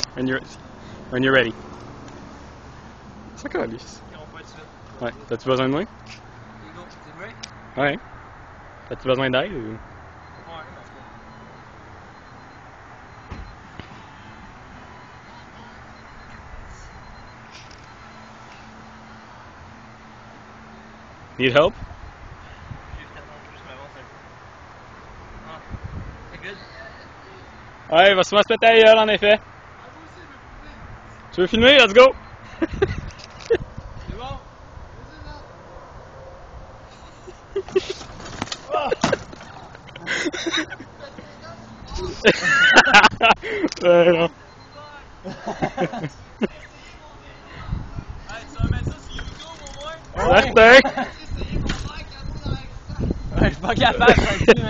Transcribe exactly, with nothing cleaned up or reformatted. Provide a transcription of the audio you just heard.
When you're, when you're ready. C'est quoi, lui? Ouais. T'as-tu besoin de moi? Ouais. T'as-tu besoin d'aide ou? Need help? Ouais, il va sûrement se péter la gueule, en effet. Tu veux filmer? Let's go! C'est bon? Ouais, non. Hey, tu vas mettre ça sur YouTube au moins? Certain! Ouais, je suis pas capable,